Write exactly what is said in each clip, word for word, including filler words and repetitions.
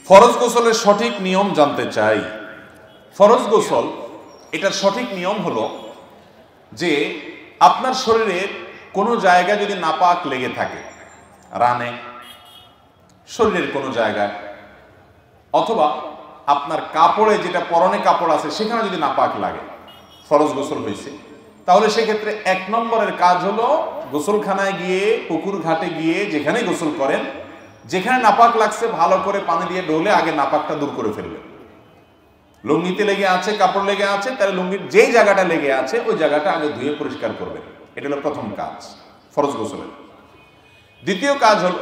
ফরজ গোসলের সঠিক নিয়ম জানতে চাই। ফরজ গোসল এটার সঠিক নিয়ম হলো যে আপনার শরীরের কোনো জায়গায় যদি নাপাক লেগে থাকে, রানে, শরীরের কোনো জায়গায়, অথবা আপনার কাপড়ে, যেটা পরনে কাপড় আছে সেখানে যদি নাপাক লাগে, ফরজ গোসল হয়েছে, তাহলে সেক্ষেত্রে এক নম্বরের কাজ হলো গোসলখানায় গিয়ে, পুকুর ঘাটে গিয়ে যেখানে গোসল করেন, যেখানে নাপাক লাগছে ভালো করে পানি দিয়ে ঢোলে আগে নাপাকটা দূর করে ফেলবেন। লুঙ্গিতে লেগে আছে, কাপড় লেগে আছে, তাহলে লুঙ্গির যেই জায়গাটা লেগে আছে ওই জায়গাটা আগে ধুয়ে পরিষ্কার করবেন। এটা হলো প্রথম কাজ ফরজ গোসলের। দ্বিতীয় কাজ হল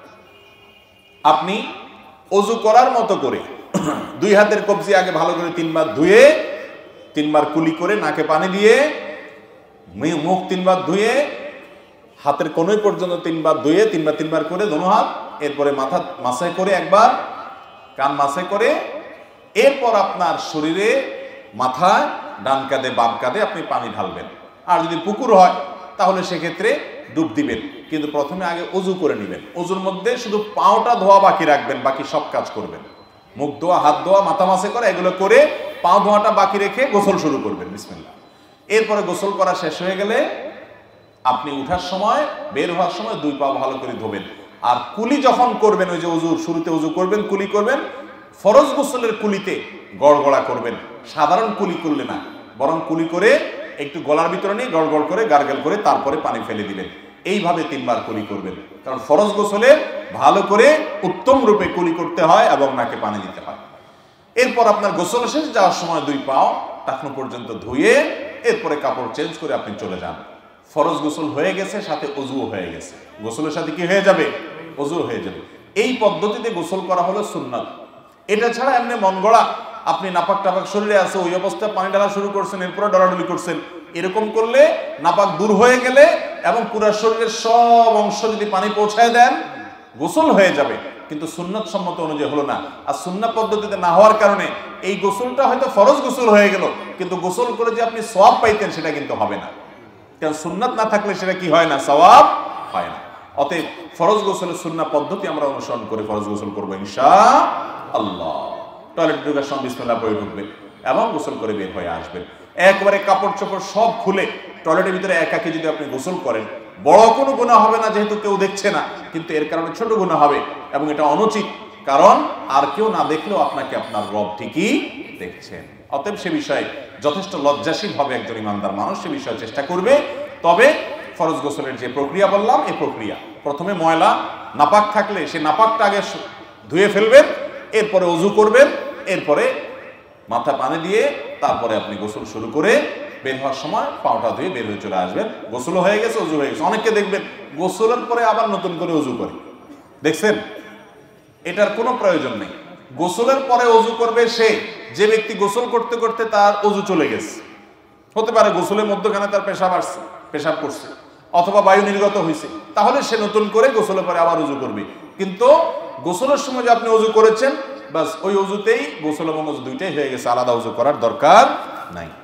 আপনি অজু করার মতো করে দুই হাতের কবজি আগে ভালো করে তিনবার ধুয়ে, তিনবার কুলি করে নাকে পানি দিয়ে, মুখ তিনবার ধুয়ে, হাতের কোনোই পর্যন্ত তিনবার ধুয়ে, তিনবার তিনবার করে দোনো হাত, এরপরে মাথা মাসাই করে একবার, কান মাসাই করে, এরপর আপনার শরীরে, মাথায়, ডান কাঁধে বাম কাঁধে আপনি পানি ঢালবেন। আর যদি পুকুর হয় তাহলে সেক্ষেত্রে ডুব দিবেন, কিন্তু প্রথমে আগে অজু করে নেবেন। অজুর মধ্যে শুধু পাওটা ধোয়া বাকি রাখবেন, বাকি সব কাজ করবেন। মুখ ধোয়া, হাত ধোয়া, মাথা মাসে করা, এগুলো করে পাও ধোয়াটা বাকি রেখে গোসল শুরু করবেন। বিসমিল্লাহ। এরপরে গোসল করা শেষ হয়ে গেলে আপনি উঠার সময়, বের হওয়ার সময় দুই পা ভালো করে ধোবেন। আর কুলি যখন করবেন, ওই যে অজুর শুরুতে অজু করবেন, কুলি করবেন, ফরজ গোসলের কুলিতে গড়গড়া করবেন, সাধারণ কুলি করলে না, বরং কুলি করে একটু গলার ভিতরে নিয়ে গড়গড় করে গার্গেল করে তারপরে পানি ফেলে দিবেন। এইভাবে তিনবার কুলি করবেন, কারণ ফরজ গোসলে ভালো করে উত্তম রূপে কুলি করতে হয় এবং নাকে পানি দিতে হয়। এরপর আপনার গোসল শেষ, যাওয়ার সময় দুই পাও টাকনু পর্যন্ত ধুয়ে এরপরে কাপড় চেঞ্জ করে আপনি চলে যান। ফরজ গোসল হয়ে গেছে, সাথে অজুও হয়ে গেছে। গোসলের সাথে কি হয়ে যাবে? অজু হয়ে যাবে। এই পদ্ধতিতে গোসল করা হলো সুন্নাত। এটা ছাড়া এমনি মন গড়া আপনি নাপাক টাপাক শরীরে আছে, ওই অবস্থায় পানি ঢালা শুরু করছেন, এরপরে ডলাডলি করছেন, এরকম করলে নাপাক দূর হয়ে গেলে এবং পুরো শরীরের সব অংশ যদি পানি পৌঁছায় দেন, গোসল হয়ে যাবে, কিন্তু সুন্নাত সম্মত অনুযায়ী হলো না। আর সুন্নাত পদ্ধতিতে না হওয়ার কারণে এই গোসলটা হয়তো ফরজ গোসল হয়ে গেল, কিন্তু গোসল করে যে আপনি সওয়াব পাইতেন সেটা কিন্তু হবে না। কারণ সুন্নাত না থাকলে সেটা কি হয় না? সওয়াব হয় না। অতএব ফরজ গোসলের সুন্নাত পদ্ধতি আমরা অনুসরণ করে ফরজ গোসল করবো ইনশাআল্লাহ। টয়লেটে ঢোকার সময় বিসমিল্লাহ পড়ে ঢুকবেন এবং গোসল করে বের হয়ে আসবেন। একবারে কাপড় চোপড় সব খুলে টয়লেটের ভিতরে একাকে যদি আপনি গোসল করেন, বড় কোনো গুনাহ হবে না, যেহেতু কেউ দেখছে না, কিন্তু এর কারণে ছোট গুনাহ হবে এবং এটা অনুচিত, কারণ আর কেউ না দেখলেও আপনাকে আপনার রব ঠিকই দেখছেন। অতএব সে বিষয়ে যথেষ্ট লজ্জাশীল হবে একজন ইমানদার মানুষ, সে বিষয়ে চেষ্টা করবে। তবে ফরজ গোসলের যে প্রক্রিয়া বললাম, এই প্রক্রিয়া প্রথমে ময়লা নাপাক থাকলে সে নাপাকটা আগে ধুয়ে ফেলবেন, এরপরে অজু করবেন, এরপরে মাথা পানি দিয়ে তারপরে আপনি গোসল শুরু করে বের হওয়ার সময় পাওটা ধুয়ে বের হয়ে চলে আসবেন। গোসল হয়ে গেছে, অজু হয়ে গেছে। অনেককে দেখবেন গোসলের পরে আবার নতুন করে অজু করে, দেখছেন? এটার কোনো প্রয়োজন নেই। গোসলের পরে অজু করবে সে যে ব্যক্তি গোসল করতে করতে তার অজু চলে গেছে। হতে পারে গোসলের মধ্যখানে তার পেশাব আসছে, পেশাব করছে, অথবা বায়ু নির্গত হয়েছে, তাহলে সে নতুন করে গোসলের পরে আবার অজু করবে। কিন্তু গোসলের সময় যে আপনি অজু করেছেন, বাস ওই অজুতেই গোসল এবং অজু দুইটাই হয়ে গেছে, আলাদা অজু করার দরকার নাই।